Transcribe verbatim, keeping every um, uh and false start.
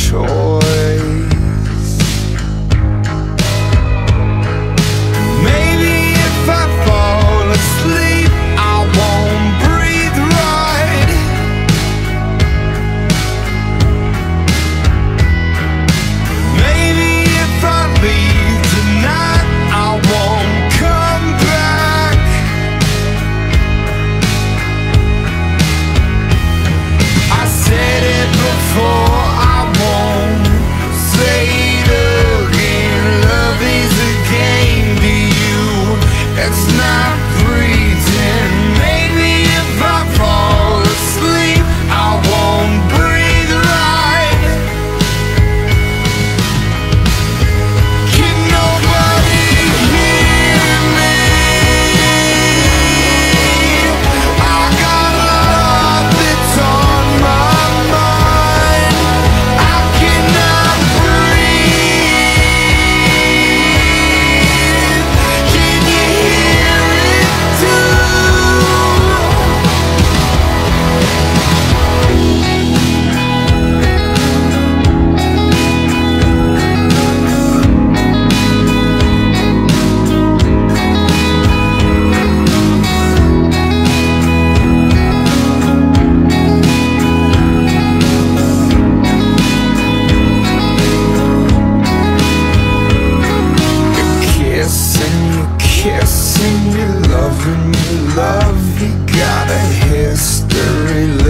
choice. Maybe if I fall asleep, I won't breathe right. Maybe if I leave tonight, I won't come back. I said it before, I won't say it again. Love is a game to you, it's not pretend. Maybe if I fall asleep, I won't breathe right. Can nobody hear me? I got a lot that's on my mind. I cannot breathe. Can you hear it too? Kissing, you kissing, you loving, you love. You got a history.